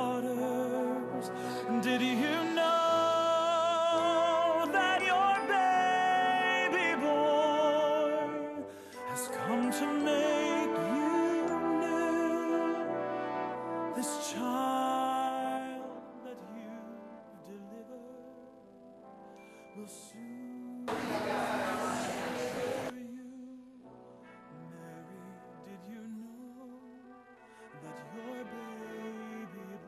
waters. Did you know that your baby boy has come to make you new? This child that you've delivered will soon carry you. Mary, did you know that your baby boy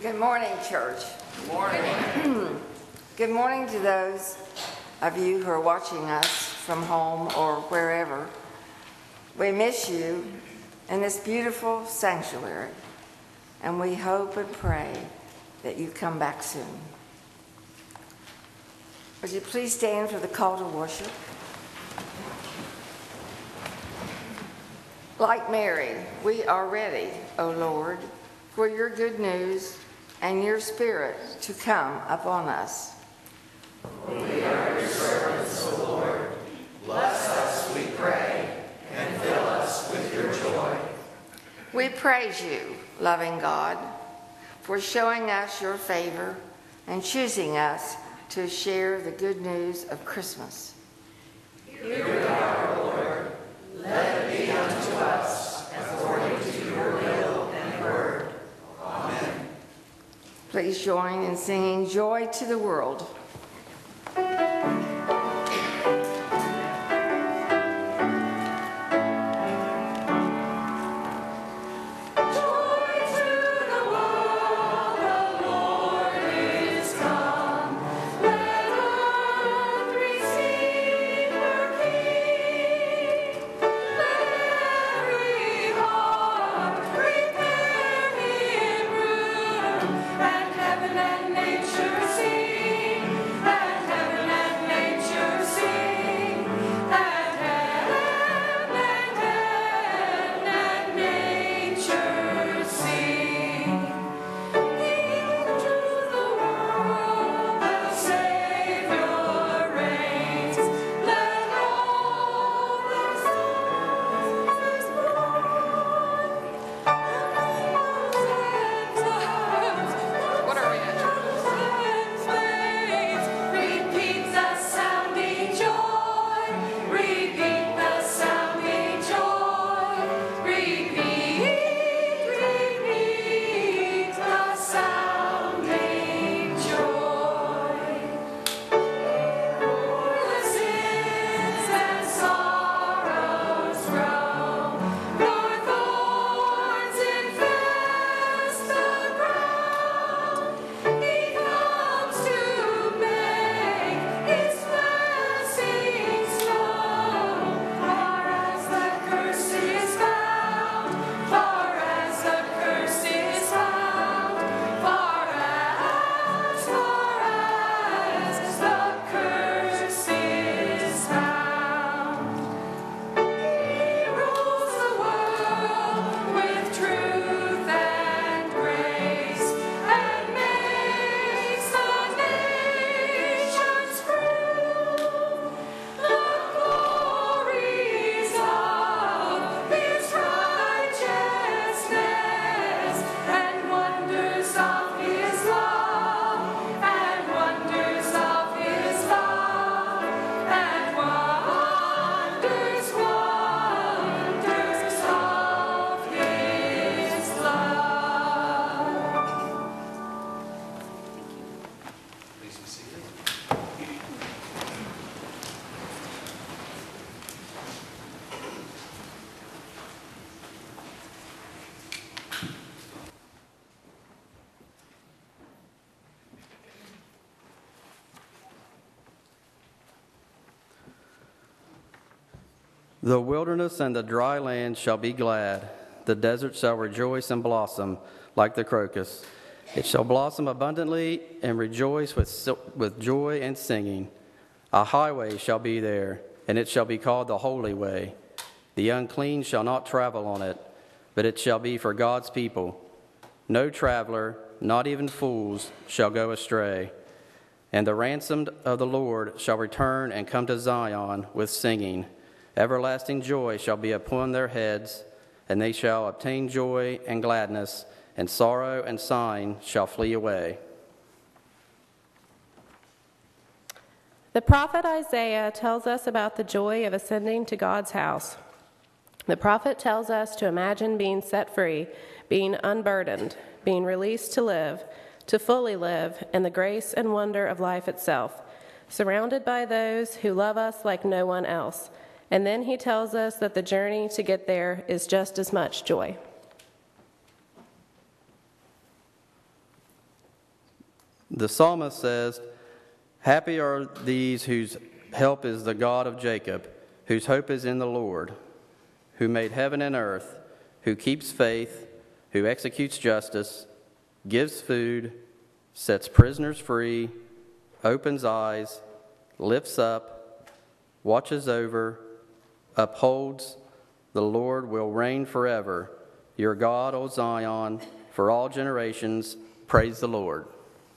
Good morning, church. Good morning. Good morning to those of you who are watching us from home or wherever. We miss you in this beautiful sanctuary, and we hope and pray that you come back soon. Would you please stand for the call to worship? Like Mary, we are ready, O Lord, for your good news and your Spirit to come upon us. We are your servants, O Lord. Bless us, we pray, and fill us with your joy. We praise you, loving God, for showing us your favor and choosing us to share the good news of Christmas. Here we are, Lord. Let it be unto us according to your will and word. Amen. Please join in singing Joy to the World. The wilderness and the dry land shall be glad. The desert shall rejoice and blossom like the crocus. It shall blossom abundantly and rejoice with joy and singing. A highway shall be there, and it shall be called the Holy Way. The unclean shall not travel on it, but it shall be for God's people. No traveler, not even fools, shall go astray. And the ransomed of the Lord shall return and come to Zion with singing. Everlasting joy shall be upon their heads, and they shall obtain joy and gladness, and sorrow and sighing shall flee away. The prophet Isaiah tells us about the joy of ascending to God's house. The prophet tells us to imagine being set free, being unburdened, being released to fully live in the grace and wonder of life itself, surrounded by those who love us like no one else. And then he tells us that the journey to get there is just as much joy. The psalmist says, "Happy are these whose help is the God of Jacob, whose hope is in the Lord, who made heaven and earth, who keeps faith, who executes justice, gives food, sets prisoners free, opens eyes, lifts up, watches over, upholds. The Lord will reign forever. Your God, O Zion, for all generations. Praise the Lord."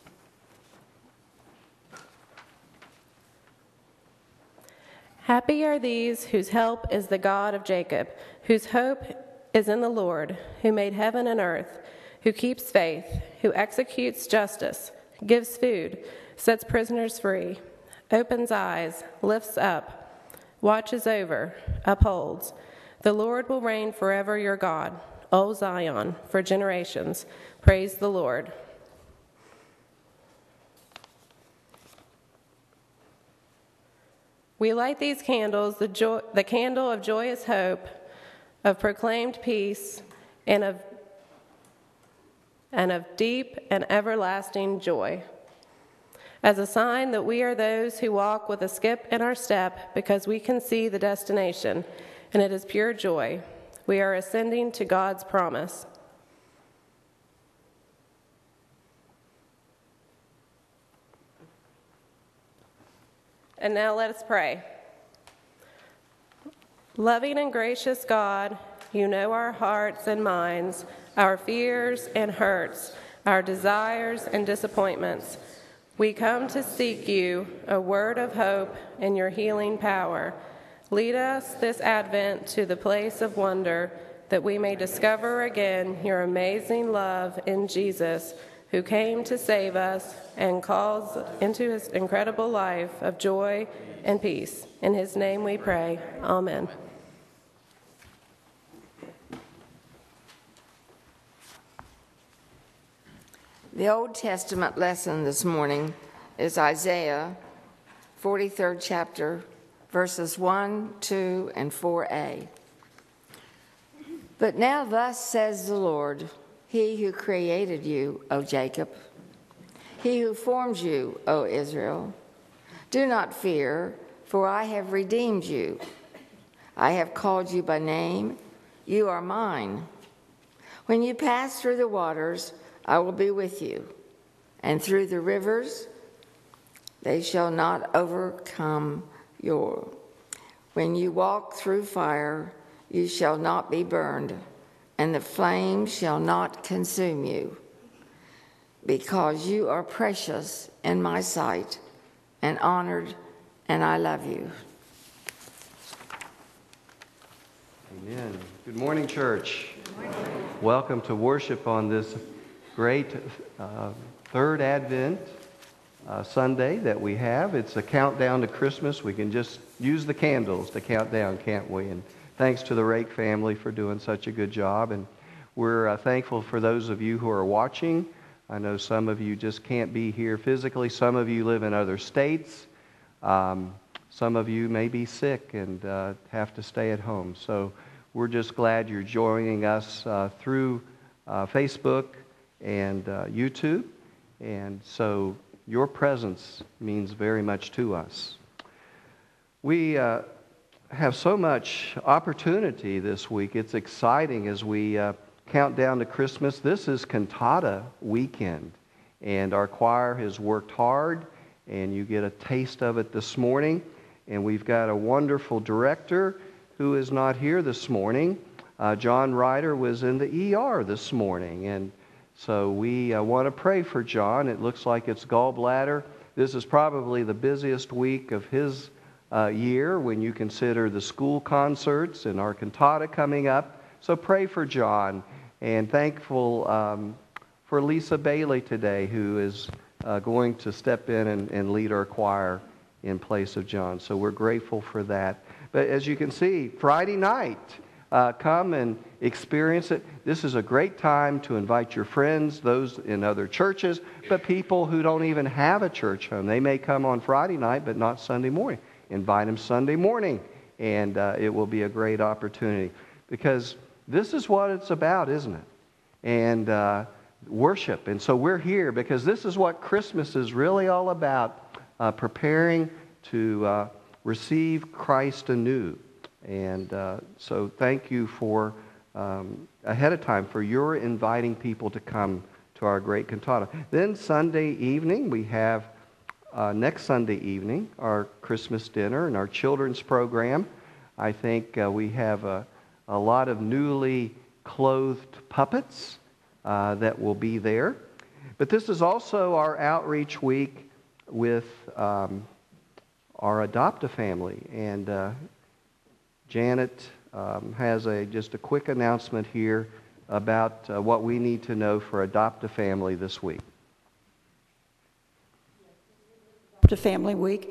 Happy are these whose help is the God of Jacob, whose hope is in the Lord, who made heaven and earth, who keeps faith, who executes justice, gives food, sets prisoners free, opens eyes, lifts up, watches over, upholds. The Lord will reign forever, your God, O Zion, for generations. Praise the Lord. We light these candles, the candle of joyous hope, of proclaimed peace, and of deep and everlasting joy, as a sign that we are those who walk with a skip in our step, because we can see the destination, and it is pure joy. We are ascending to God's promise. And now let us pray. Loving and gracious God, you know our hearts and minds, our fears and hurts, our desires and disappointments. We come to seek you, a word of hope and your healing power. Lead us this Advent to the place of wonder, that we may discover again your amazing love in Jesus, who came to save us and calls into his incredible life of joy and peace. In his name we pray. Amen. The Old Testament lesson this morning is Isaiah 43rd chapter, verses 1, 2, and 4a. But now thus says the Lord, He who created you, O Jacob, He who formed you, O Israel, do not fear, for I have redeemed you. I have called you by name. You are mine. When you pass through the waters, I will be with you, and through the rivers, they shall not overcome you. When you walk through fire, you shall not be burned, and the flame shall not consume you, because you are precious in my sight and honored, and I love you. Amen. Good morning, church. Good morning. Welcome to worship on this great third Advent Sunday that we have. It's a countdown to Christmas. We can just use the candles to count down, can't we? And thanks to the Rake family for doing such a good job. And we're thankful for those of you who are watching. I know some of you just can't be here physically. Some of you live in other states. Some of you may be sick and have to stay at home. So we're just glad you're joining us through Facebook and YouTube. And so your presence means very much to us. We have so much opportunity this week. It's exciting as we count down to Christmas. This is cantata weekend, and our choir has worked hard, and you get a taste of it this morning. And we've got a wonderful director who is not here this morning. John Ryder was in the ER this morning, and so we want to pray for John. It looks like it's gallbladder. This is probably the busiest week of his year when you consider the school concerts and our cantata coming up. So pray for John, and thankful for Lisa Bailey today, who is going to step in and lead our choir in place of John. So we're grateful for that. But as you can see, Friday night, come and experience it. This is a great time to invite your friends, those in other churches, but people who don't even have a church home. They may come on Friday night, but not Sunday morning. Invite them Sunday morning, and it will be a great opportunity, because this is what it's about, isn't it? And worship. And so we're here because this is what Christmas is really all about, preparing to receive Christ anew. And so thank you for, ahead of time, for your inviting people to come to our great cantata. Then Sunday evening, we have, next Sunday evening, our Christmas dinner and our children's program. I think we have a lot of newly clothed puppets that will be there. But this is also our outreach week with our Adopt-A-Family. And Janet has just a quick announcement here about what we need to know for Adopt-A-Family this week. Family Week.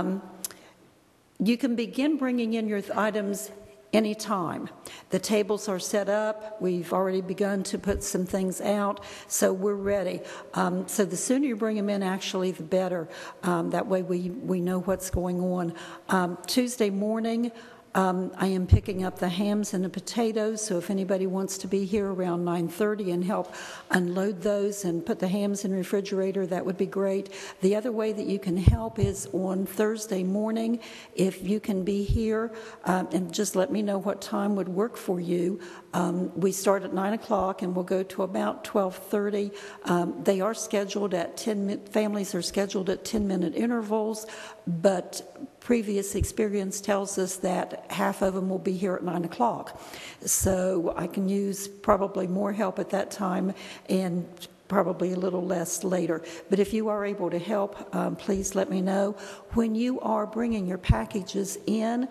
You can begin bringing in your items anytime. The tables are set up. We've already begun to put some things out, so we're ready. So the sooner you bring them in, actually, the better. That way we know what's going on. Tuesday morning, I am picking up the hams and the potatoes, so if anybody wants to be here around 9:30 and help unload those and put the hams in the refrigerator, that would be great. The other way that you can help is on Thursday morning. If you can be here, and just let me know what time would work for you. We start at 9 o'clock and we'll go to about 12:30. They are scheduled at families are scheduled at 10-minute intervals, but previous experience tells us that half of them will be here at 9 o'clock. So I can use probably more help at that time and probably a little less later. But if you are able to help, please let me know. When you are bringing your packages in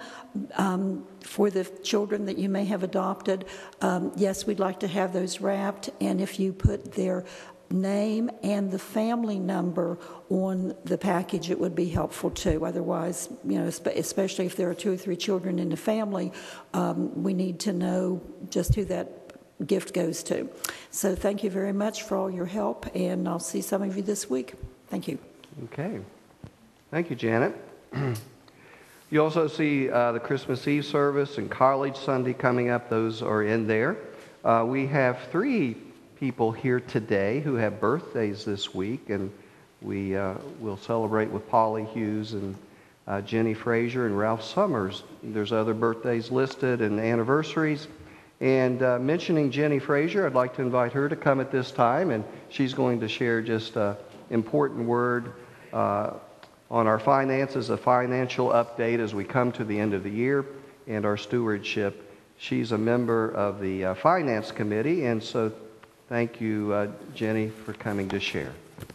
for the children that you may have adopted, yes, we'd like to have those wrapped. And if you put their name and the family number on the package, it would be helpful too. Otherwise, especially if there are 2 or 3 children in the family, we need to know just who that gift goes to. So thank you very much for all your help, and I'll see some of you this week. Thank you. Okay. Thank you, Janet. You also see the Christmas Eve service and College Sunday coming up. Those are in there. We have 3 people here today who have birthdays this week, and we will celebrate with Polly Hughes and Jenny Frazier and Ralph Summers. There's other birthdays listed and anniversaries. And mentioning Jenny Frazier, I'd like to invite her to come at this time, and she's going to share just an important word on our finances, a financial update as we come to the end of the year, and our stewardship. She's a member of the Finance Committee, and so thank you, Jenny, for coming to share.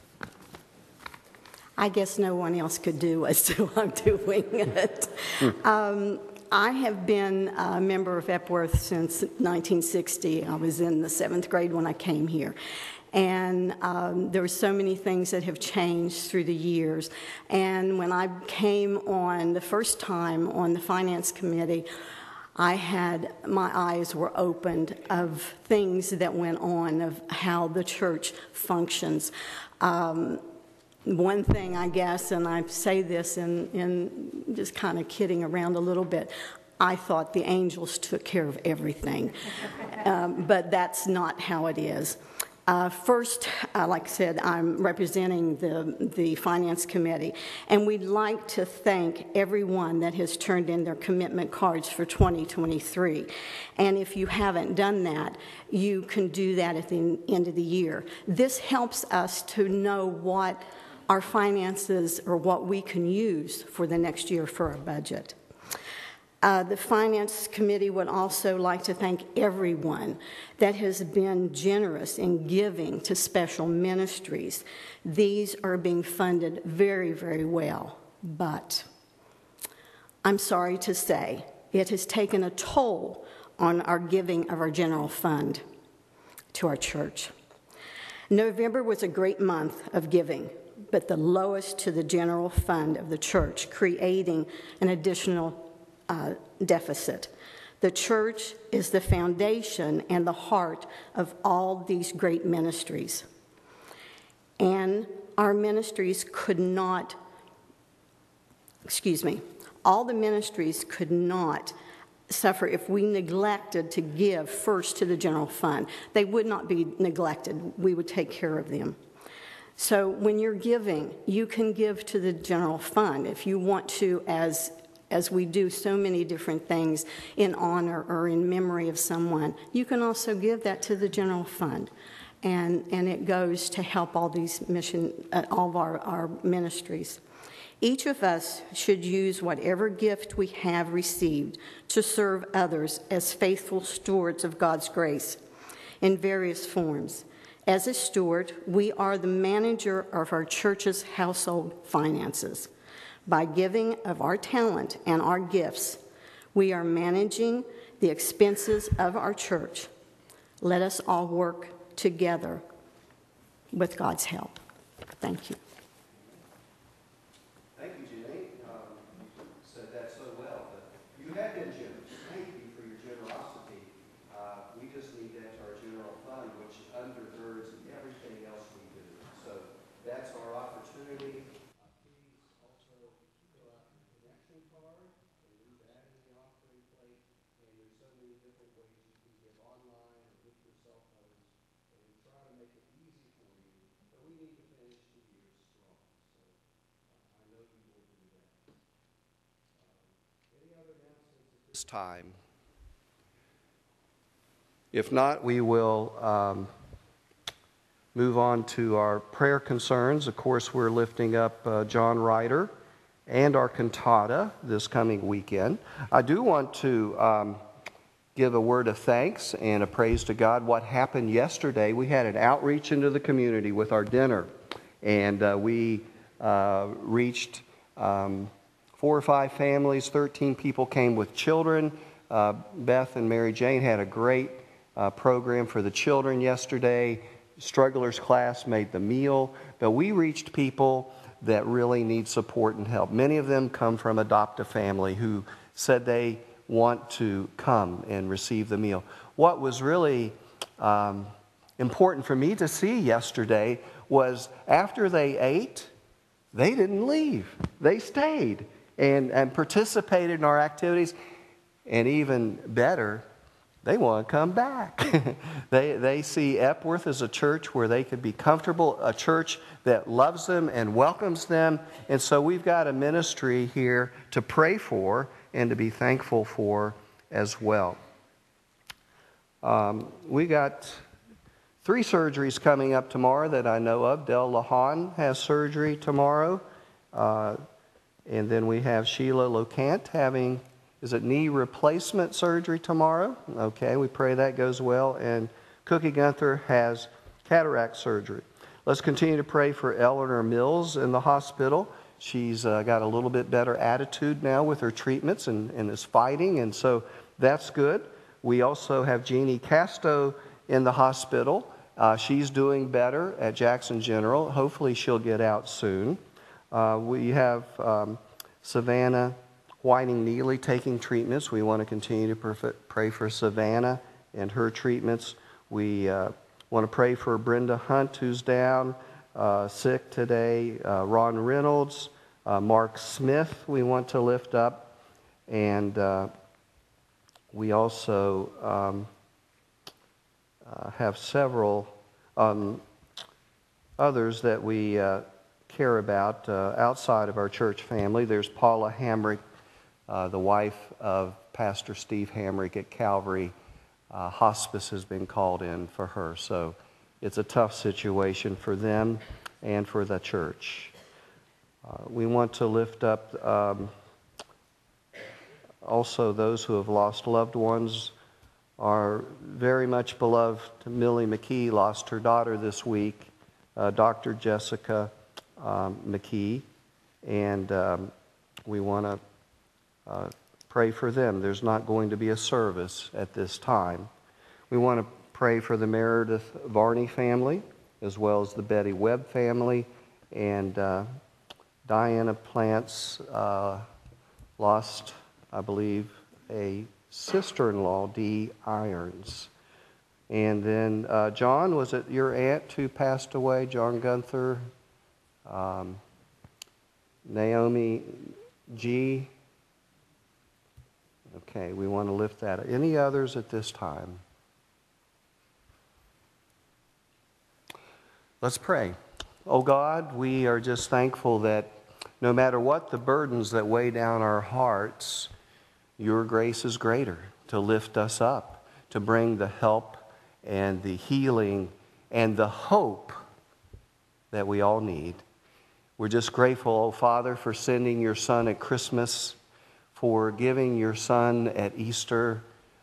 I guess no one else could do it, so I'm doing it. I have been a member of Epworth since 1960. I was in the 7th grade when I came here. And there were so many things that have changed through the years. And when I came on the first time on the Finance Committee, my eyes were opened of things that went on, of how the church functions. One thing, I guess, and I say this in just kind of kidding around a little bit, I thought the angels took care of everything, but that's not how it is. First, like I said, I'm representing the Finance Committee, and we'd like to thank everyone that has turned in their commitment cards for 2023. And if you haven't done that, you can do that at the end of the year. This helps us to know what our finances or what we can use for the next year for our budget. The Finance Committee would also like to thank everyone that has been generous in giving to special ministries. These are being funded very, very well, but I'm sorry to say it has taken a toll on our giving of our general fund to our church. November was a great month of giving, but the lowest to the general fund of the church, creating an additional deficit. The church is the foundation and the heart of all these great ministries. And our ministries could not, all the ministries could not suffer if we neglected to give first to the general fund. They would not be neglected. We would take care of them. So when you're giving, you can give to the general fund if you want to, as we do so many different things in honor or in memory of someone. You can also give that to the general fund, and it goes to help all these all of our ministries. Each of us should use whatever gift we have received to serve others as faithful stewards of God's grace in various forms. As a steward, we are the manager of our church's household finances. By giving of our talent and our gifts, we are managing the expenses of our church. Let us all work together with God's help. Thank you. Thank you, Jenny. You said that so well. But you have been generous. Thank you for your generosity. We just need that to our general fund, which undergirds everything else we do. So that's our opportunity. Please also fill out your connection card and leave that in the offering plate. And there's so many different ways you can give online or with your cell phones. And we try to make it easy for you. But we need to finish the year strong. So I know you will do that. Any other announcements at this time? If not, we will move on to our prayer concerns. Of course, we're lifting up John Ryder and our cantata this coming weekend. I do want to give a word of thanks and a praise to God. What happened yesterday, we had an outreach into the community with our dinner, and we reached 4 or 5 families. 13 people came with children. Beth and Mary Jane had a great program for the children yesterday. Strugglers class made the meal, but we reached people that really need support and help. Many of them come from adoptive family who said they want to come and receive the meal. What was really important for me to see yesterday was after they ate, they didn't leave. They stayed and participated in our activities, and even better, they want to come back. They see Epworth as a church where they could be comfortable, a church that loves them and welcomes them. And so we've got a ministry here to pray for and to be thankful for as well. We got 3 surgeries coming up tomorrow that I know of. Del Lahan has surgery tomorrow. And then we have Sheila Locant having, is it knee replacement surgery tomorrow? Okay, we pray that goes well. And Cookie Gunther has cataract surgery. Let's continue to pray for Eleanor Mills in the hospital. She's got a little bit better attitude now with her treatments and is fighting, and so that's good. We also have Jeannie Casto in the hospital. She's doing better at Jackson General. Hopefully she'll get out soon. We have Savannah Whiting-Neely taking treatments. We want to continue to pray for Savannah and her treatments. We want to pray for Brenda Hunt, who's down sick today. Ron Reynolds, Mark Smith we want to lift up. And we also have several others that we care about outside of our church family. There's Paula Hamrick, the wife of Pastor Steve Hamrick at Calvary. Hospice has been called in for her. So it's a tough situation for them and for the church. We want to lift up also those who have lost loved ones. Our very much beloved Millie McKee lost her daughter this week, Dr. Jessica McKee, and we want to pray for them. There's not going to be a service at this time. We want to pray for the Meredith Varney family, as well as the Betty Webb family, and Diana Plants lost, I believe, a sister-in-law, Dee Irons. And then John, was it your aunt who passed away, John Gunther? Naomi G. Okay. Okay, we want to lift that. Any others at this time? Let's pray. Oh God, we are just thankful that no matter what the burdens that weigh down our hearts, your grace is greater to lift us up, to bring the help and the healing and the hope that we all need. We're just grateful, oh Father, for sending your Son at Christmas, for giving your Son at Easter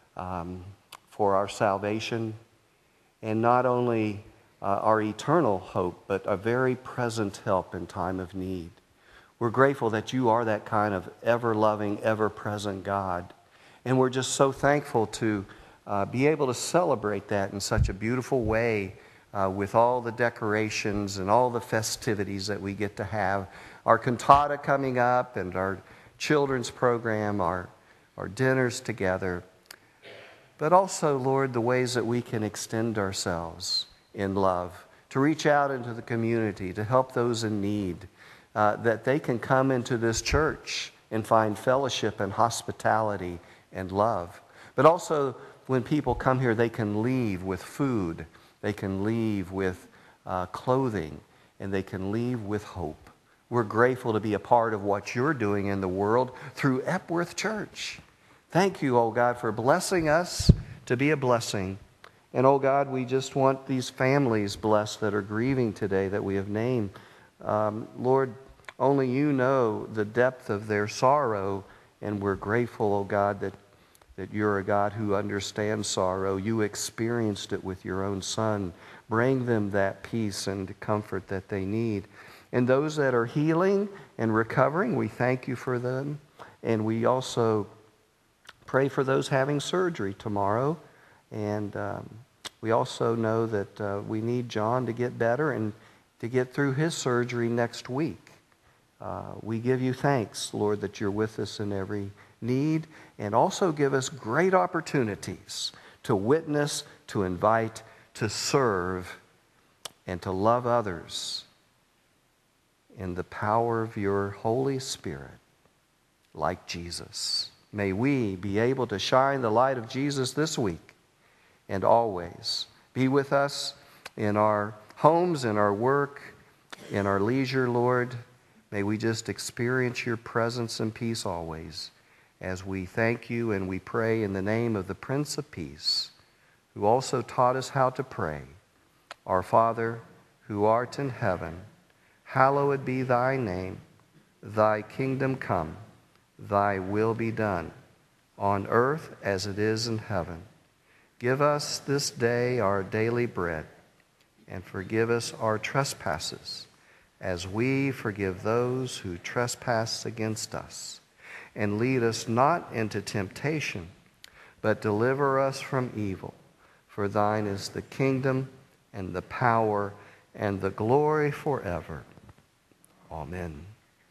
for our salvation, and not only our eternal hope, but a very present help in time of need. We're grateful that you are that kind of ever-loving, ever-present God. And we're just so thankful to be able to celebrate that in such a beautiful way with all the decorations and all the festivities that we get to have. Our cantata coming up and our children's program, our dinners together. But also, Lord, the ways that we can extend ourselves in love, to reach out into the community, to help those in need, that they can come into this church and find fellowship and hospitality and love. But also, when people come here, they can leave with food, they can leave with clothing, and they can leave with hope. We're grateful to be a part of what you're doing in the world through Epworth Church. Thank you, oh God, for blessing us to be a blessing. And, oh God, we just want these families blessed that are grieving today that we have named. Lord, only you know the depth of their sorrow, and we're grateful, oh God, that you're a God who understands sorrow. You experienced it with your own Son. Bring them that peace and comfort that they need. And those that are healing and recovering, we thank you for them. And we also pray for those having surgery tomorrow. And we also know that we need John to get better and to get through his surgery next week. We give you thanks, Lord, that you're with us in every need, and also give us great opportunities to witness, to invite, to serve, and to love others in the power of your Holy Spirit, like Jesus. May we be able to shine the light of Jesus this week and always. Be with us in our homes, in our work, in our leisure, Lord. May we just experience your presence and peace always, as we thank you and we pray in the name of the Prince of Peace, who also taught us how to pray. Our Father, who art in heaven, hallowed be thy name. Thy kingdom come, thy will be done, on earth as it is in heaven. Give us this day our daily bread, and forgive us our trespasses, as we forgive those who trespass against us. And lead us not into temptation, but deliver us from evil. For thine is the kingdom and the power and the glory forever. Amen.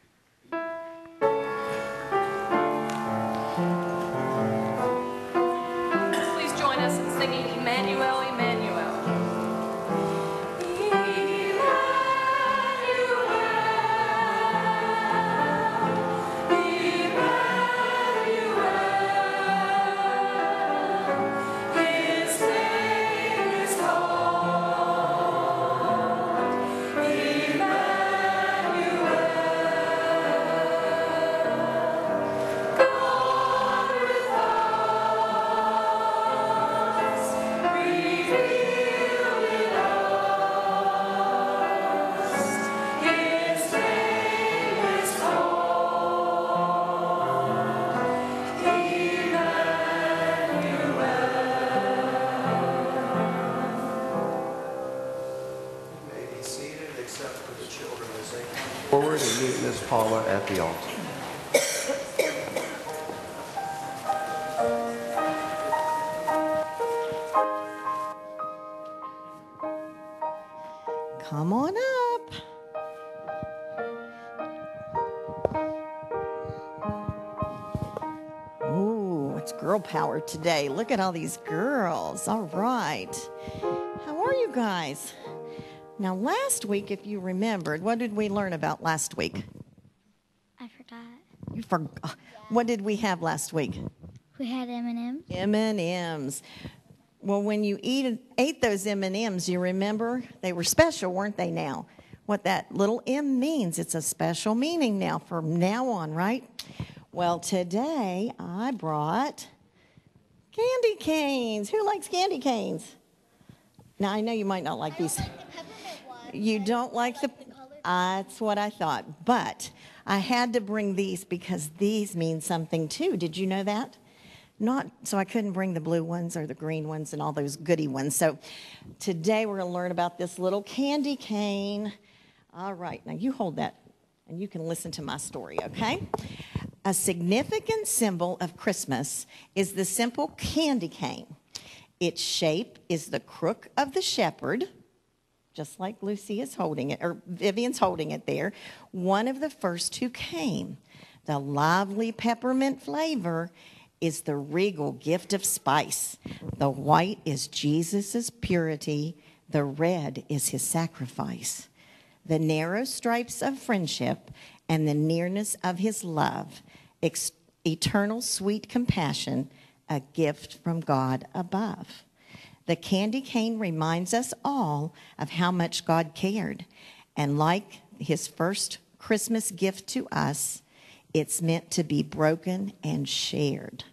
Please join us in singing Emmanuel, Emmanuel. Forward and meet Miss Paula at the altar. Come on up. Ooh, it's girl power today. Look at all these girls. All right. How are you guys? Now, last week, if you remembered, what did we learn about last week? I forgot. You forgot. What did we have last week? We had M&Ms. M&Ms. Well, when you ate those M&Ms, you remember they were special, weren't they now? What that little M means, it's a special meaning now from now on, right? Well, today I brought candy canes. Who likes candy canes? Now, I know you might not like these. You don't like the... That's what I thought. But I had to bring these because these mean something too. Did you know that? So I couldn't bring the blue ones or the green ones and all those goody ones. So today we're going to learn about this little candy cane. All right, now you hold that and you can listen to my story, okay? A significant symbol of Christmas is the simple candy cane. Its shape is the crook of the shepherd, just like Lucy is holding it, or Vivian's holding it there. One of the first who came. The lively peppermint flavor is the regal gift of spice. The white is Jesus' purity. The red is his sacrifice. The narrow stripes of friendship and the nearness of his love, eternal sweet compassion, a gift from God above. The candy cane reminds us all of how much God cared. And like his first Christmas gift to us, it's meant to be broken and shared.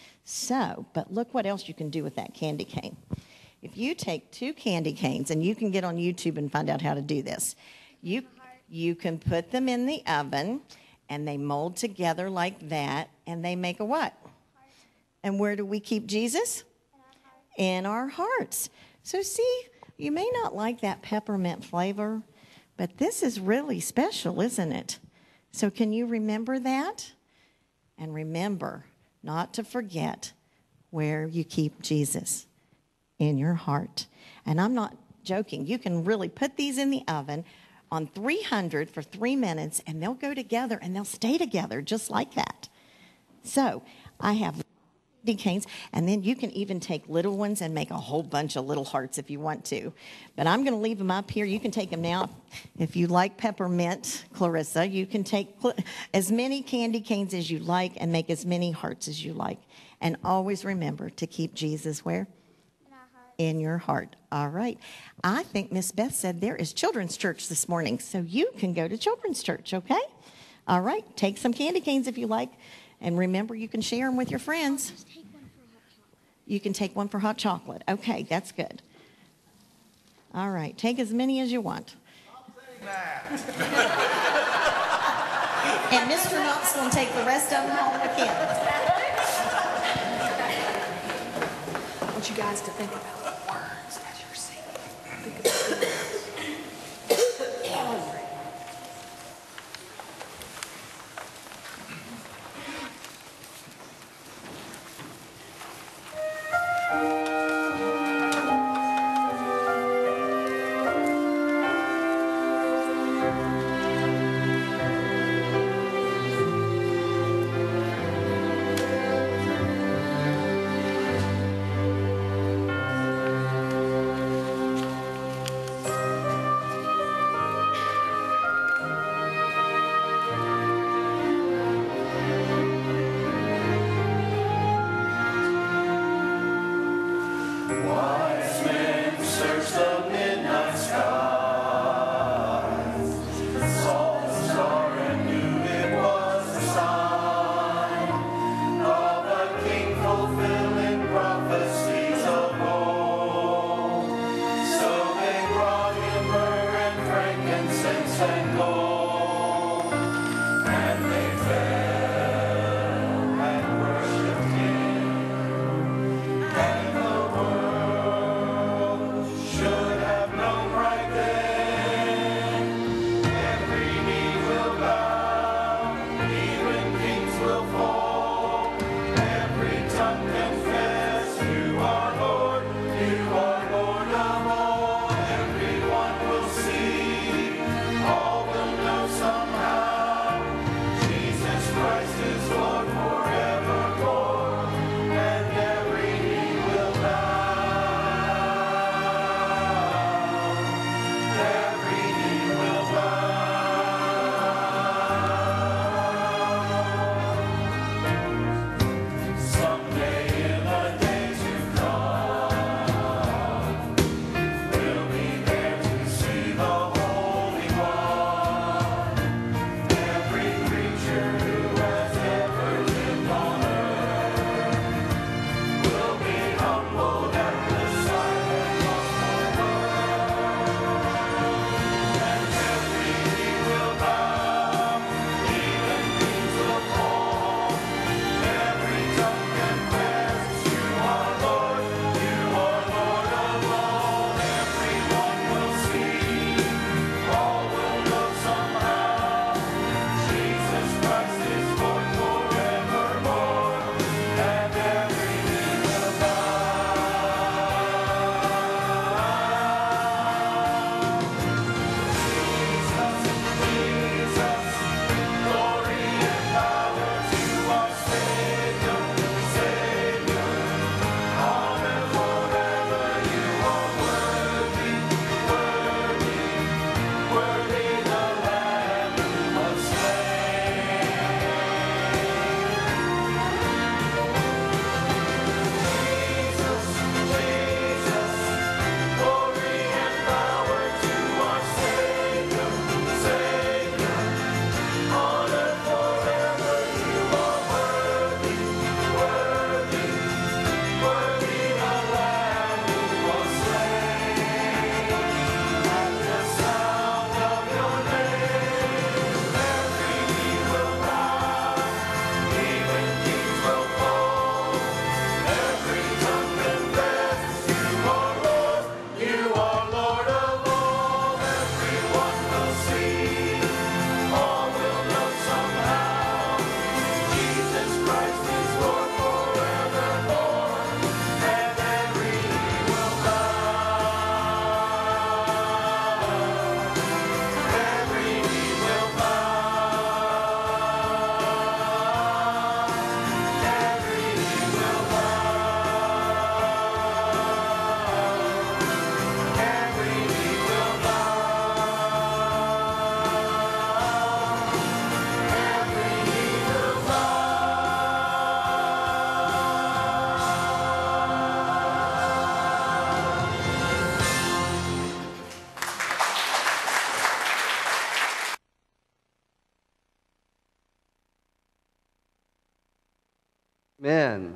So, but look what else you can do with that candy cane. If you take 2 candy canes, and you can get on YouTube and find out how to do this, you can put them in the oven, and they mold together like that, and they make a what? And where do we keep Jesus? In our hearts. So see, you may not like that peppermint flavor, but this is really special, isn't it? So can you remember that? And remember not to forget where you keep Jesus, in your heart. And I'm not joking. You can really put these in the oven on 300 for 3 minutes, and they'll go together, and they'll stay together just like that. So I have candy canes, and then you can even take little ones and make a whole bunch of little hearts if you want to. But I'm going to leave them up here. You can take them now. If you like peppermint, Clarissa, you can take as many candy canes as you like and make as many hearts as you like. And always remember to keep Jesus where? In your heart. All right. I think Miss Beth said there is children's church this morning, so you can go to children's church, okay? All right. Take some candy canes if you like, and remember you can share them with your friends. You can take one for hot chocolate. Okay, that's good. All right. Take as many as you want. And Mr. Knox will take the rest of them home with him. I want you guys to think about the words as you're singing. Think about the words.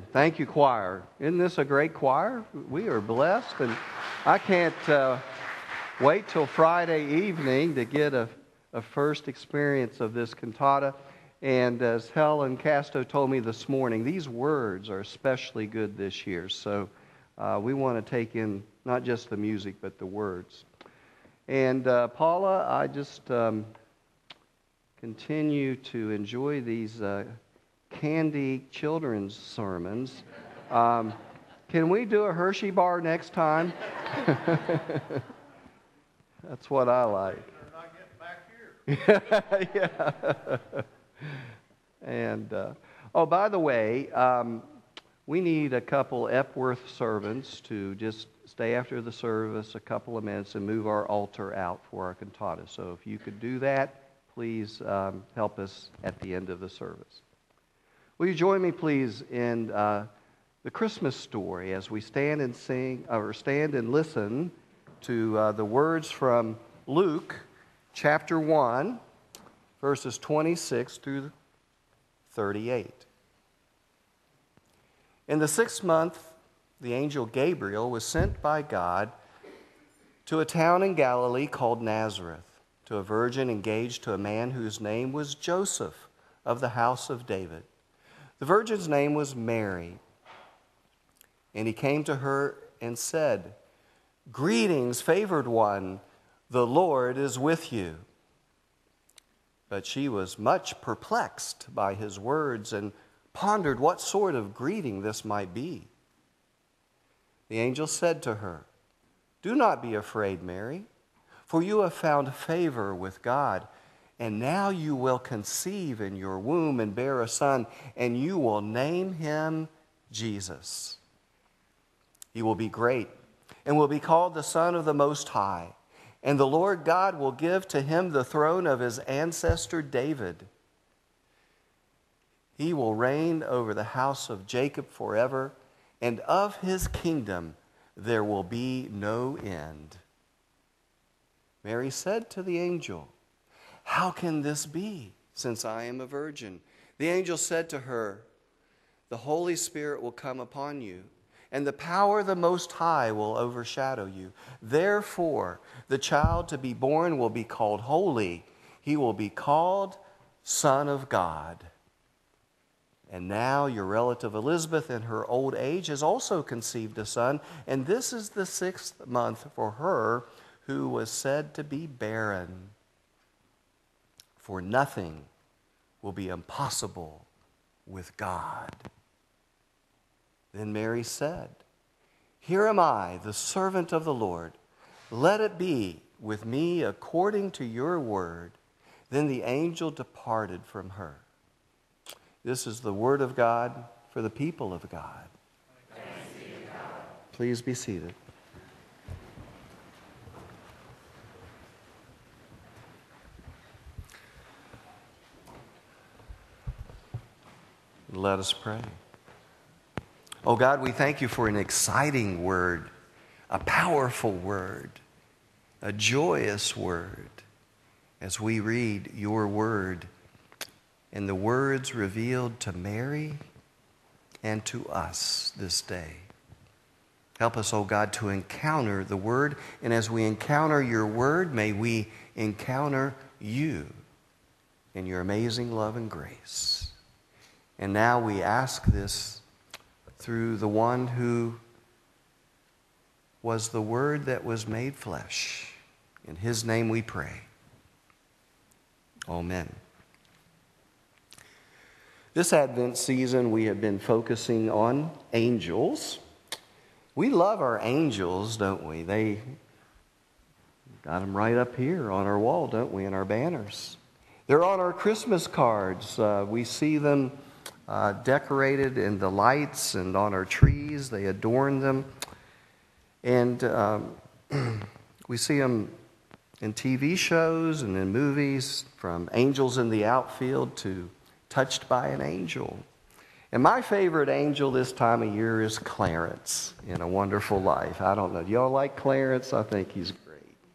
Thank you, choir. Isn't this a great choir? We are blessed, and I can't wait till Friday evening to get a first experience of this cantata. And as Helen Casto told me this morning, these words are especially good this year. So we want to take in not just the music, but the words. And Paula, I just continue to enjoy these candy children's sermons. Can we do a Hershey bar next time? That's what I like. Yeah. And, oh, by the way, we need a couple Epworth servants to just stay after the service a couple of minutes and move our altar out for our cantata. So if you could do that, please help us at the end of the service. Will you join me, please, in the Christmas story as we stand and sing, or stand and listen to the words from Luke chapter 1, verses 26 through 38. In the 6th month, the angel Gabriel was sent by God to a town in Galilee called Nazareth, to a virgin engaged to a man whose name was Joseph of the house of David. The virgin's name was Mary. And he came to her and said, "Greetings, favored one, the Lord is with you." But she was much perplexed by his words and pondered what sort of greeting this might be. The angel said to her, "Do not be afraid, Mary, for you have found favor with God. And now you will conceive in your womb and bear a son, and you will name him Jesus. He will be great and will be called the Son of the Most High. And the Lord God will give to him the throne of his ancestor David. He will reign over the house of Jacob forever, and of his kingdom there will be no end." Mary said to the angel, "How can this be, since I am a virgin?" The angel said to her, "The Holy Spirit will come upon you, and the power of the Most High will overshadow you. Therefore, the child to be born will be called Holy. He will be called Son of God. And now your relative Elizabeth in her old age has also conceived a son, and this is the 6th month for her who was said to be barren. For nothing will be impossible with God." Then Mary said, "Here am I, the servant of the Lord. Let it be with me according to your word." Then the angel departed from her. This is the word of God for the people of God. Thanks be to God. Please be seated. Let us pray. Oh God, we thank you for an exciting word, a powerful word, a joyous word, as we read your word and the words revealed to Mary and to us this day. Help us, oh God, to encounter the word, and as we encounter your word, may we encounter you in your amazing love and grace. And now we ask this through the one who was the Word that was made flesh. In his name we pray. Amen. This Advent season we have been focusing on angels. We love our angels, don't we? They got them right up here on our wall, don't we, in our banners. They're on our Christmas cards. We see them decorated in the lights and on our trees. They adorn them. And we see them in TV shows and in movies, from Angels in the Outfield to Touched by an Angel. And my favorite angel this time of year is Clarence in A Wonderful Life. I don't know. Do y'all like Clarence? I think he's great.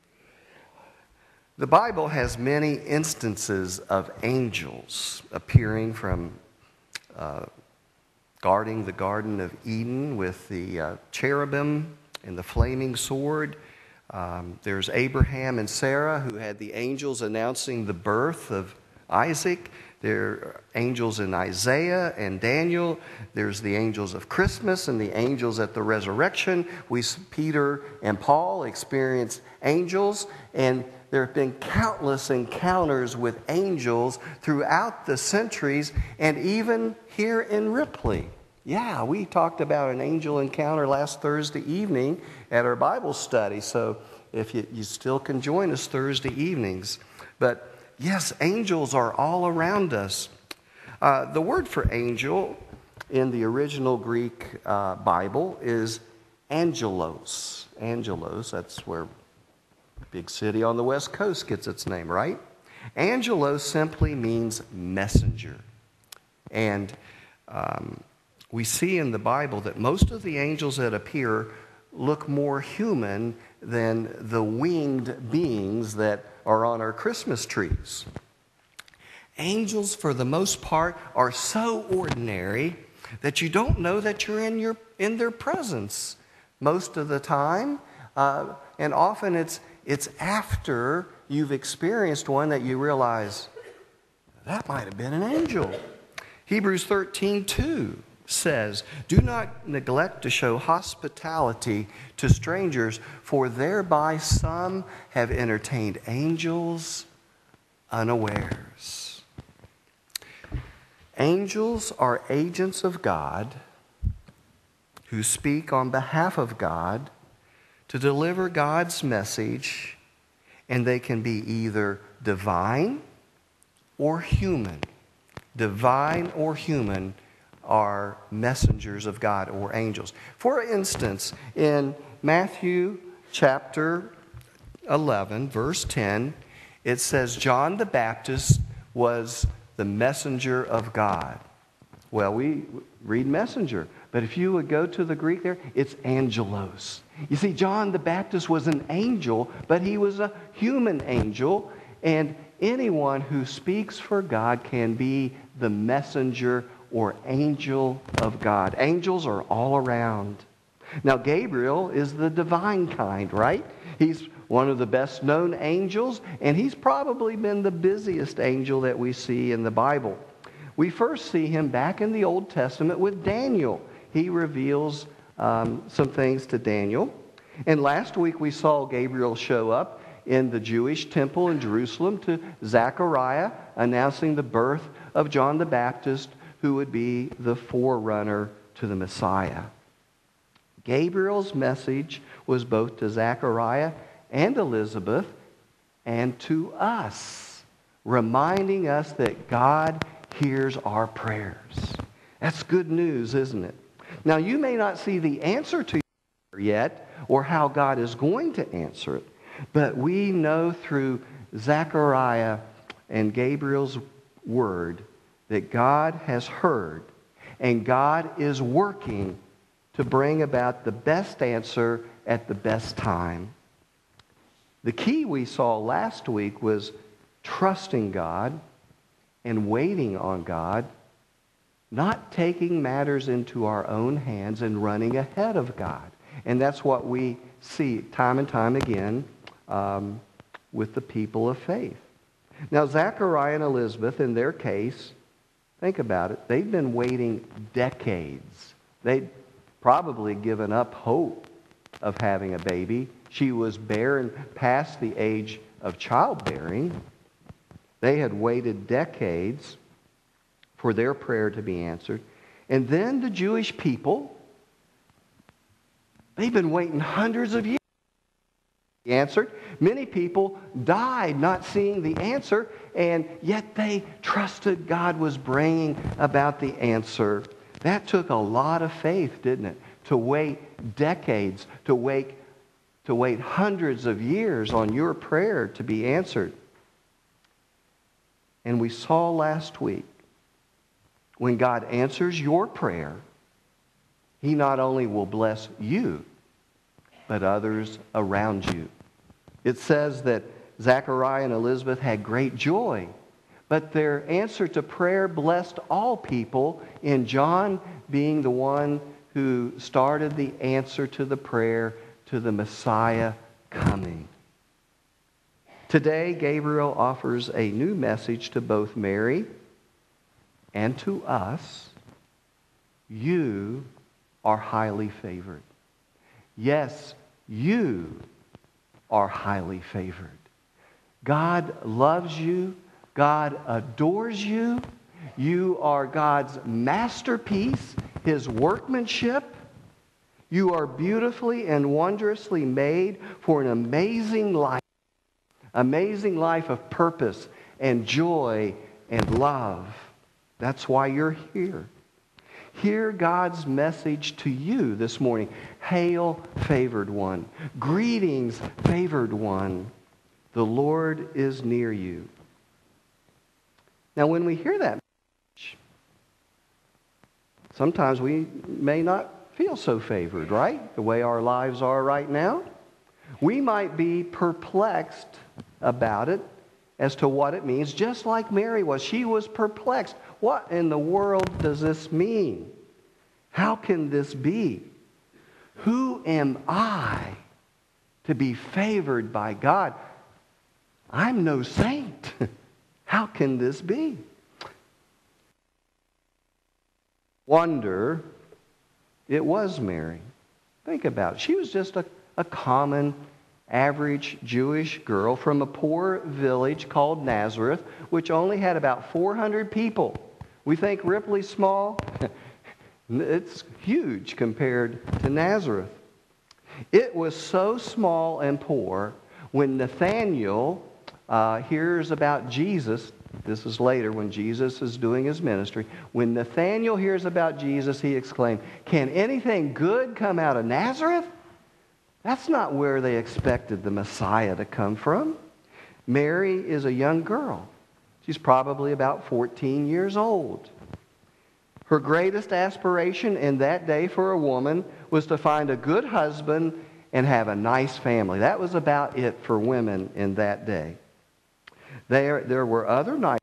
The Bible has many instances of angels appearing from guarding the Garden of Eden with the cherubim and the flaming sword. There's Abraham and Sarah, who had the angels announcing the birth of Isaac. There are angels in Isaiah and Daniel. There's the angels of Christmas and the angels at the resurrection. Peter and Paul experienced angels, and there have been countless encounters with angels throughout the centuries, and even here in Ripley. Yeah, we talked about an angel encounter last Thursday evening at our Bible study, so if you still can join us Thursday evenings. But yes, angels are all around us. The word for angel in the original Greek Bible is angelos. Angelos, that's where big city on the West Coast gets its name, right? Angelos simply means messenger. And we see in the Bible that most of the angels that appear look more human than the winged beings that are on our Christmas trees. Angels, for the most part, are so ordinary that you don't know that you're in their presence most of the time. And often it's after you've experienced one that you realize, that might have been an angel. Hebrews 13:2 says, "Do not neglect to show hospitality to strangers, for thereby some have entertained angels unawares." Angels are agents of God who speak on behalf of God to deliver God's message, and they can be either divine or human. Divine or human are messengers of God or angels. For instance, in Matthew chapter 11, verse 10, it says John the Baptist was the messenger of God. Well, we read messenger, but if you would go to the Greek there, it's angelos. You see, John the Baptist was an angel, but he was a human angel, and anyone who speaks for God can be the messenger or angel of God. Angels are all around. Now, Gabriel is the divine kind, right? He's one of the best known angels, and he's probably been the busiest angel that we see in the Bible. We first see him back in the Old Testament with Daniel. He reveals some things to Daniel. And last week we saw Gabriel show up in the Jewish temple in Jerusalem to Zechariah, announcing the birth of John the Baptist, who would be the forerunner to the Messiah. Gabriel's message was both to Zechariah and Elizabeth and to us, reminding us that God hears our prayers. That's good news, isn't it? Now, you may not see the answer to your prayer yet or how God is going to answer it, but we know through Zechariah and Gabriel's word that God has heard, and God is working to bring about the best answer at the best time. The key we saw last week was trusting God and waiting on God, not taking matters into our own hands and running ahead of God. And that's what we see time and time again with the people of faith. Now, Zechariah and Elizabeth, in their case, think about it, they'd been waiting decades. They'd probably given up hope of having a baby. She was barren past the age of childbearing. They had waited decades for their prayer to be answered. And then the Jewish people, they've been waiting hundreds of years to be answered. Many people died not seeing the answer, and yet they trusted God was bringing about the answer. That took a lot of faith, didn't it? To wait decades, to wait hundreds of years on your prayer to be answered. And we saw last week, when God answers your prayer, He not only will bless you, but others around you. It says that Zechariah and Elizabeth had great joy, but their answer to prayer blessed all people, in John being the one who started the answer to the prayer to the Messiah coming. Today, Gabriel offers a new message to both Mary and to us. You are highly favored. Yes, you are highly favored. God loves you. God adores you. You are God's masterpiece, His workmanship. You are beautifully and wondrously made for an amazing life of purpose and joy and love. That's why you're here. Hear God's message to you this morning. Hail, favored one. Greetings, favored one. The Lord is near you. Now, when we hear that message, sometimes we may not feel so favored, right? The way our lives are right now. We might be perplexed about it as to what it means, just like Mary was. She was perplexed. What in the world does this mean? How can this be? Who am I to be favored by God? I'm no saint. How can this be? Wonder, it was Mary. Think about it. She was just a common, average Jewish girl from a poor village called Nazareth, which only had about 400 people. We think Ripley's small. It's huge compared to Nazareth. It was so small and poor when Nathanael hears about Jesus. This is later when Jesus is doing his ministry. When Nathanael hears about Jesus, he exclaimed, "Can anything good come out of Nazareth?" That's not where they expected the Messiah to come from. Mary is a young girl. She's probably about 14 years old. Her greatest aspiration in that day for a woman was to find a good husband and have a nice family. That was about it for women in that day. There were other nice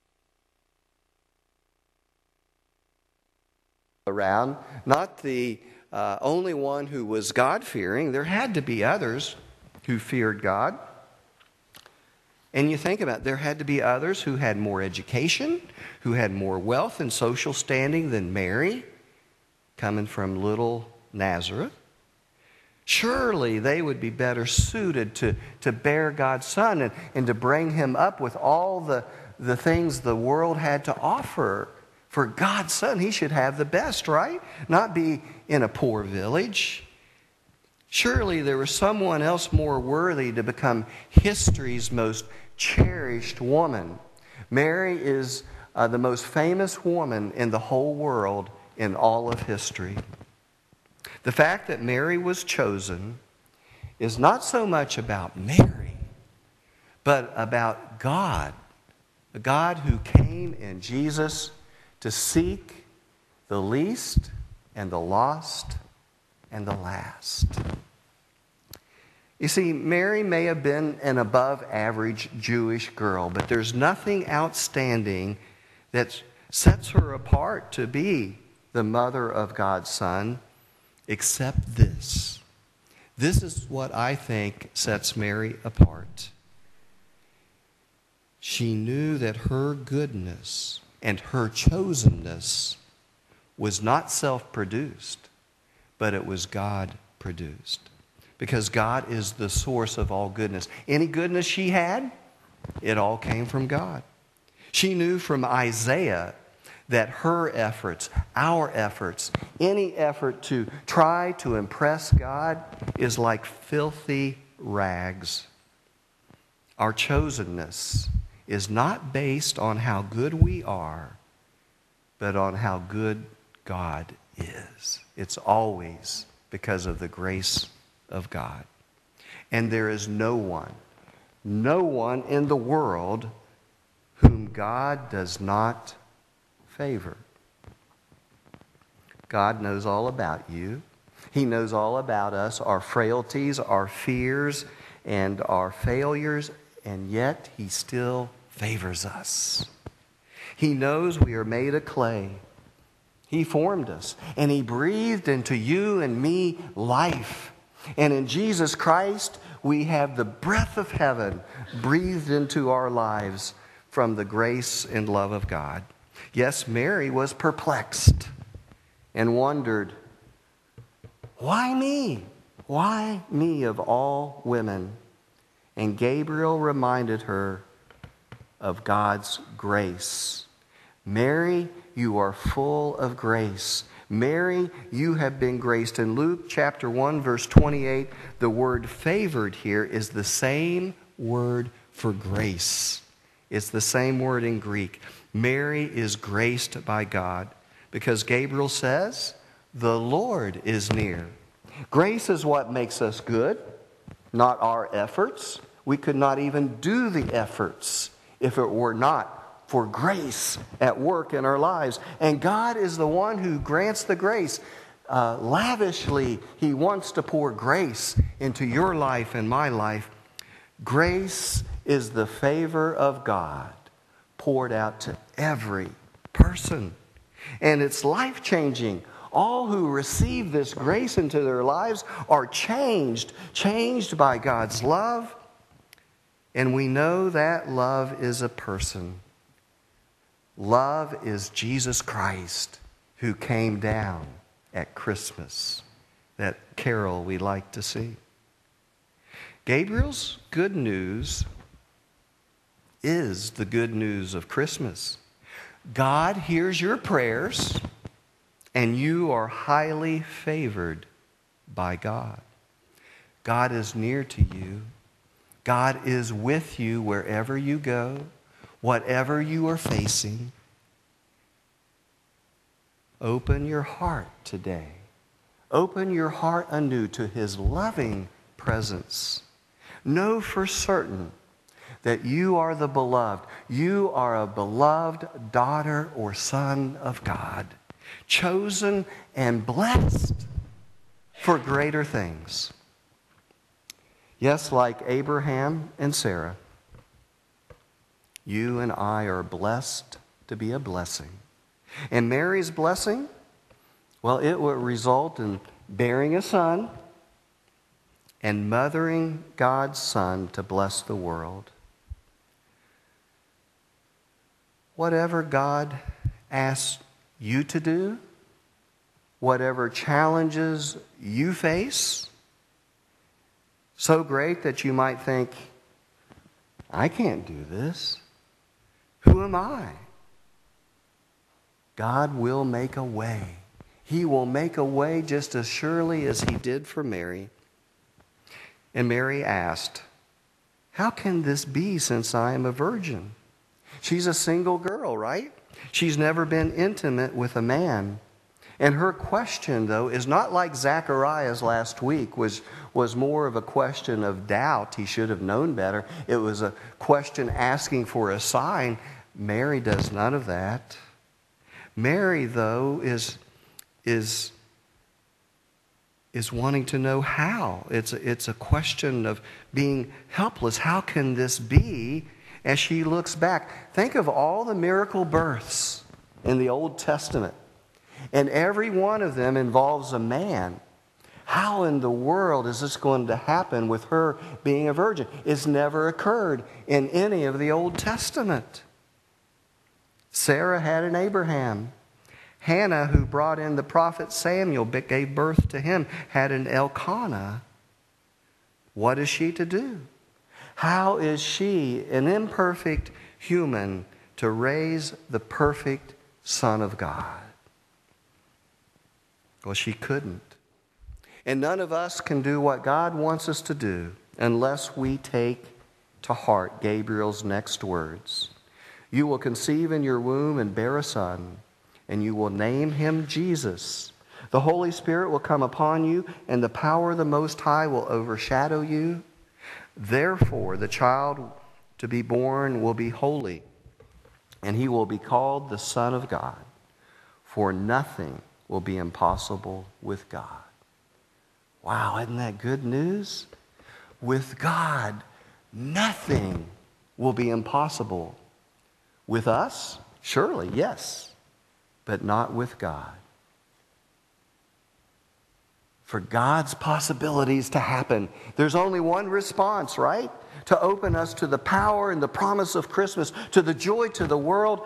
around, not the only one who was God-fearing. There had to be others who feared God. And you think about it, there had to be others who had more education, who had more wealth and social standing than Mary, coming from little Nazareth. Surely they would be better suited to bear God's Son and to bring Him up with all the things the world had to offer. For God's Son, He should have the best, right? Not be in a poor village. Surely there was someone else more worthy to become history's most cherished woman. Mary is the most famous woman in the whole world in all of history. The fact that Mary was chosen is not so much about Mary, but about God. The God who came in Jesus to seek the least and the lost and the last. You see, Mary may have been an above-average Jewish girl, but there's nothing outstanding that sets her apart to be the mother of God's Son except this. This is what I think sets Mary apart. She knew that her goodness and her chosenness was not self-produced, but it was God-produced. Because God is the source of all goodness. Any goodness she had, it all came from God. She knew from Isaiah that her efforts, our efforts, any effort to try to impress God is like filthy rags. Our chosenness is not based on how good we are, but on how good God is. It's always because of the grace of God. And there is no one in the world whom God does not favor. God knows all about you. He knows all about us, our frailties, our fears, and our failures, and yet He still favors us. He knows we are made of clay. He formed us, and He breathed into you and me life. And in Jesus Christ, we have the breath of heaven breathed into our lives from the grace and love of God. Yes, Mary was perplexed and wondered, why me? Why me of all women? And Gabriel reminded her of God's grace. Mary, you are full of grace. Mary, you have been graced. In Luke chapter 1, verse 28, the word favored here is the same word for grace. It's the same word in Greek. Mary is graced by God because Gabriel says, the Lord is near. Grace is what makes us good, not our efforts. We could not even do the efforts if it were not for grace at work in our lives. And God is the one who grants the grace. Lavishly, He wants to pour grace into your life and my life. Grace is the favor of God poured out to every person. And it's life-changing. All who receive this grace into their lives are changed by God's love. And we know that love is a person. Love is Jesus Christ who came down at Christmas. That carol we like to sing. Gabriel's good news is the good news of Christmas. God hears your prayers, and you are highly favored by God. God is near to you. God is with you wherever you go, whatever you are facing. Open your heart today. Open your heart anew to His loving presence. Know for certain that you are the beloved. You are a beloved daughter or son of God, chosen and blessed for greater things. Yes, like Abraham and Sarah, you and I are blessed to be a blessing. And Mary's blessing, well, it will result in bearing a son and mothering God's Son to bless the world. Whatever God asks you to do, whatever challenges you face, so great that you might think, I can't do this. Who am I? God will make a way. He will make a way just as surely as He did for Mary. And Mary asked, how can this be since I am a virgin? She's a single girl, right? She's never been intimate with a man. And her question, though, is not like Zachariah's last week, was more of a question of doubt. He should have known better. It was a question asking for a sign. Mary does none of that. Mary, though, is wanting to know how. It's a question of being helpless. How can this be? As she looks back, think of all the miracle births in the Old Testament. And every one of them involves a man. How in the world is this going to happen with her being a virgin? It's never occurred in any of the Old Testament. Sarah had an Abraham. Hannah, who brought in the prophet Samuel, gave birth to him, had an Elkanah. What is she to do? How is she, an imperfect human, to raise the perfect Son of God? Well, she couldn't. And none of us can do what God wants us to do unless we take to heart Gabriel's next words. You will conceive in your womb and bear a son, and you will name him Jesus. The Holy Spirit will come upon you, and the power of the Most High will overshadow you. Therefore, the child to be born will be holy, and he will be called the Son of God. For nothing will be impossible with God. Wow, isn't that good news? With God, nothing will be impossible. With us? Surely, yes, but not with God. For God's possibilities to happen, there's only one response, right? To open us to the power and the promise of Christmas, to the joy to the world,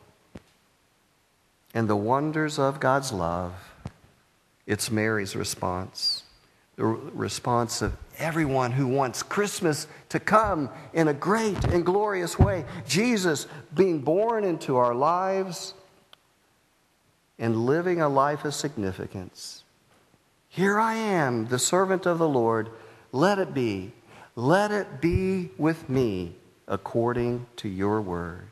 and the wonders of God's love. It's Mary's response, the response of everyone who wants Christmas to come in a great and glorious way. Jesus being born into our lives and living a life of significance. Here I am, the servant of the Lord. Let it be with me according to your word.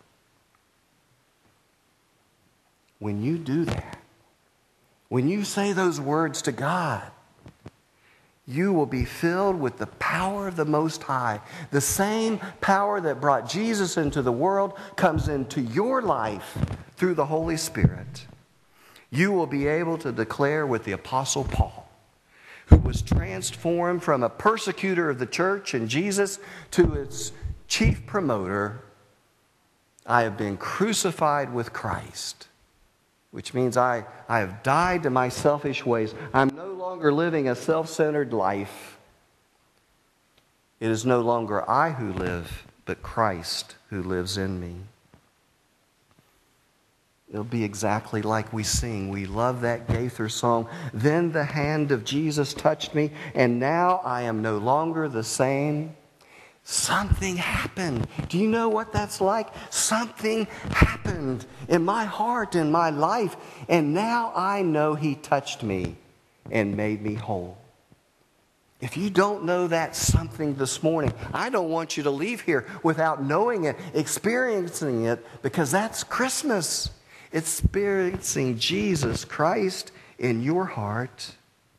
When you do that, when you say those words to God, you will be filled with the power of the Most High. The same power that brought Jesus into the world comes into your life through the Holy Spirit. You will be able to declare with the Apostle Paul, who was transformed from a persecutor of the church and Jesus to its chief promoter, I have been crucified with Christ, which means I have died to my selfish ways. I'm no longer living a self-centered life. It is no longer I who live, but Christ who lives in me. It'll be exactly like we sing. We love that Gaither song. Then the hand of Jesus touched me, and now I am no longer the same. Something happened. Do you know what that's like? Something happened in my heart, in my life, and now I know He touched me and made me whole. If you don't know that something this morning, I don't want you to leave here without knowing it, experiencing it, because that's Christmas. Experiencing Jesus Christ in your heart.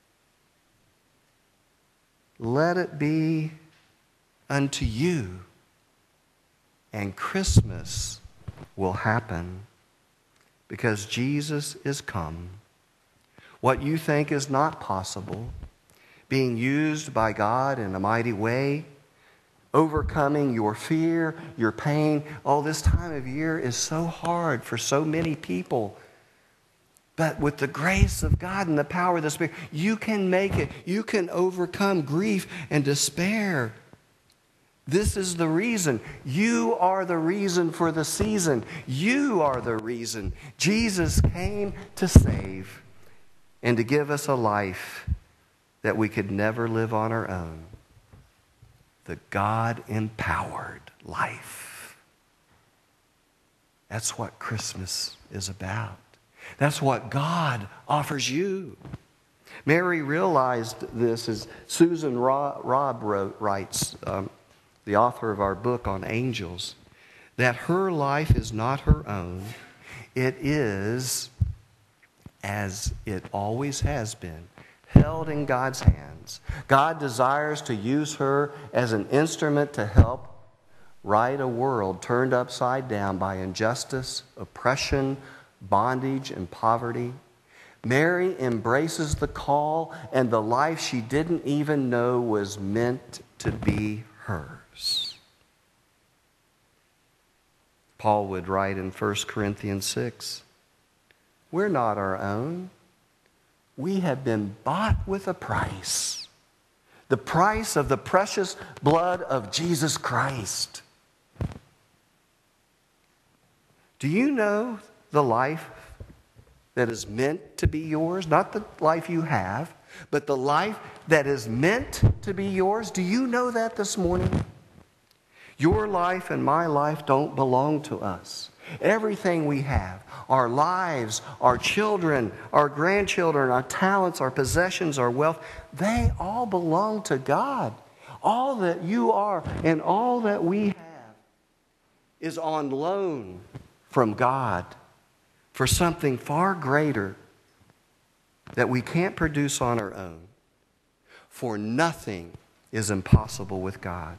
Let it be unto you, and Christmas will happen because Jesus is come. What you think is not possible, being used by God in a mighty way, overcoming your fear, your pain. All this time of year is so hard for so many people. But with the grace of God and the power of the Spirit, you can make it. You can overcome grief and despair. This is the reason. You are the reason for the season. You are the reason. Jesus came to save and to give us a life that we could never live on our own. The God-empowered life. That's what Christmas is about. That's what God offers you. Mary realized this, as Susan Robb writes, the author of our book on angels, that her life is not her own. It is, as it always has been, held in God's hands. God desires to use her as an instrument to help right a world turned upside down by injustice, oppression, bondage, and poverty. Mary embraces the call and the life she didn't even know was meant to be hers. Paul would write in 1 Corinthians 6, we're not our own. We have been bought with a price. The price of the precious blood of Jesus Christ. Do you know the life that is meant to be yours? Not the life you have, but the life that is meant to be yours. Do you know that this morning? Your life and my life don't belong to us. Everything we have, our lives, our children, our grandchildren, our talents, our possessions, our wealth, they all belong to God. All that you are and all that we have is on loan from God for something far greater that we can't produce on our own. For nothing is impossible with God.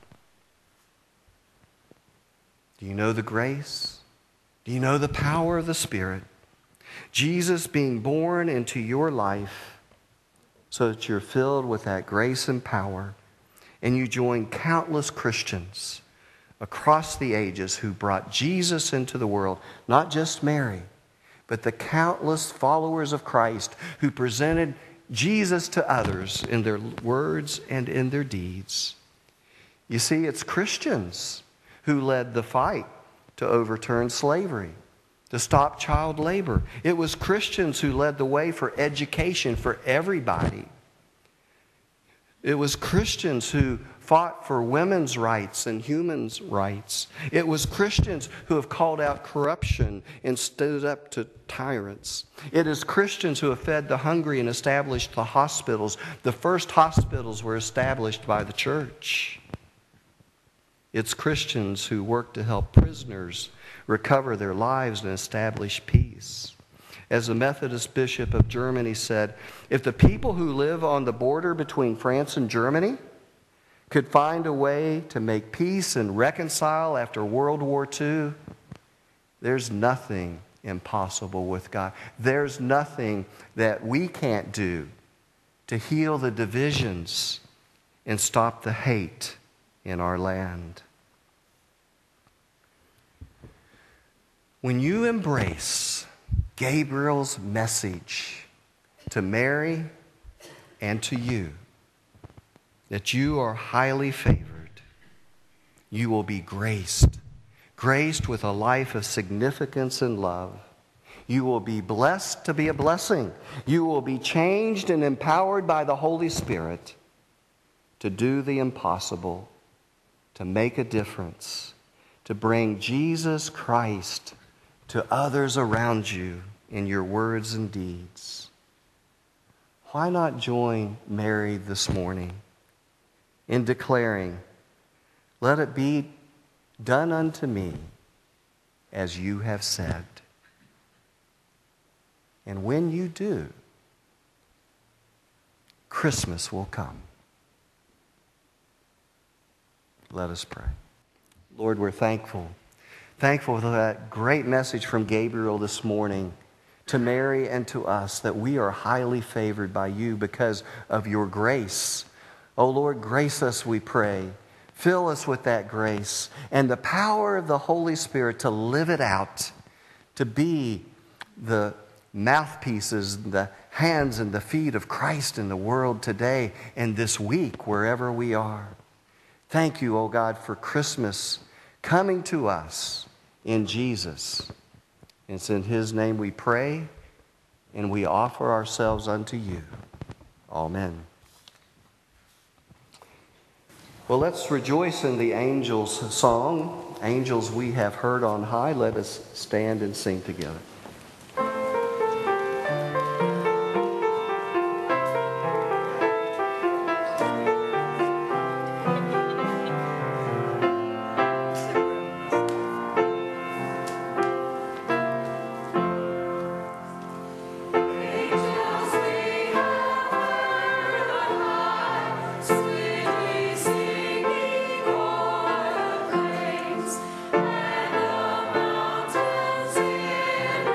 Do you know the grace? Do you know the power of the Spirit? Jesus being born into your life so that you're filled with that grace and power, and you join countless Christians across the ages who brought Jesus into the world, not just Mary, but the countless followers of Christ who presented Jesus to others in their words and in their deeds. You see, it's Christians who led the fight to overturn slavery, to stop child labor. It was Christians who led the way for education for everybody. It was Christians who fought for women's rights and humans' rights. It was Christians who have called out corruption and stood up to tyrants. It is Christians who have fed the hungry and established the hospitals. The first hospitals were established by the church. It's Christians who work to help prisoners recover their lives and establish peace. As the Methodist Bishop of Germany said, if the people who live on the border between France and Germany could find a way to make peace and reconcile after World War II, there's nothing impossible with God. There's nothing that we can't do to heal the divisions and stop the hate in our land. When you embrace Gabriel's message to Mary and to you, that you are highly favored, you will be graced with a life of significance and love. You will be blessed to be a blessing. You will be changed and empowered by the Holy Spirit to do the impossible, to make a difference, to bring Jesus Christ to others around you in your words and deeds. Why not join Mary this morning in declaring, let it be done unto me as you have said. And when you do, Christmas will come. Let us pray. Lord, we're thankful for that great message from Gabriel this morning to Mary and to us, that we are highly favored by you because of your grace. Oh Lord, grace us, we pray. Fill us with that grace and the power of the Holy Spirit to live it out, to be the mouthpieces, the hands and the feet of Christ in the world today and this week, wherever we are. Thank you, oh God, for Christmas coming to us in Jesus. And it's in his name we pray and we offer ourselves unto you. Amen. Well, let's rejoice in the angels' song. Angels we have heard on high. Let us stand and sing together. And the mountains in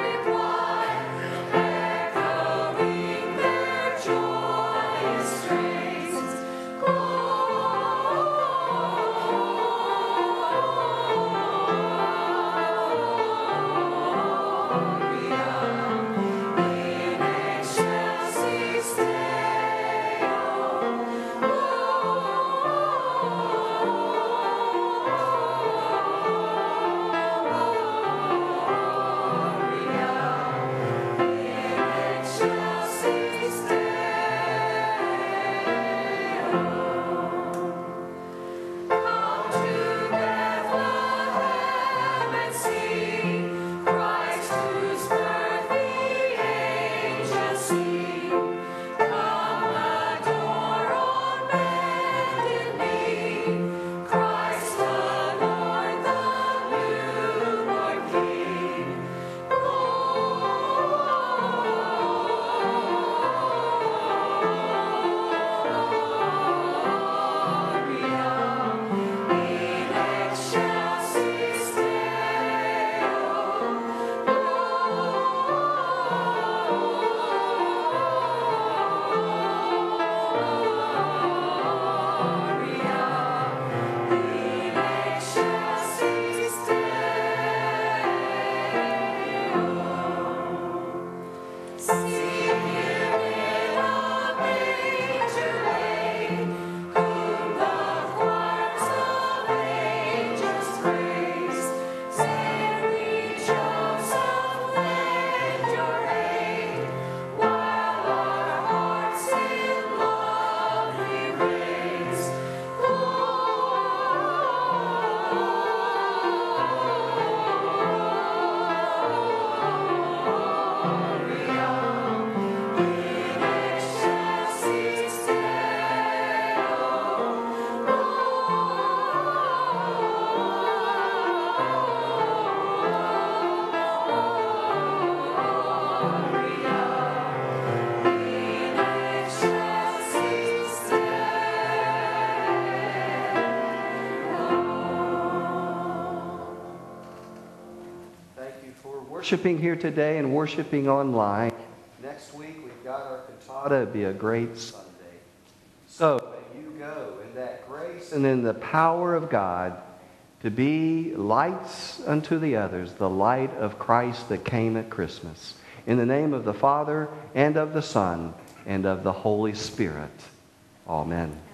worshiping here today and worshiping online. Next week, we've got our cantata. It'll be a great Sunday. So you go in that grace and in the power of God to be lights unto the others, the light of Christ that came at Christmas. In the name of the Father, and of the Son, and of the Holy Spirit. Amen.